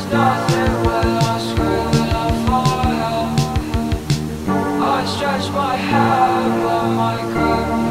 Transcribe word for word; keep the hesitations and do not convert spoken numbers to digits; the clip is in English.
nothing when I scream out for help. I stretch my hand, but my grip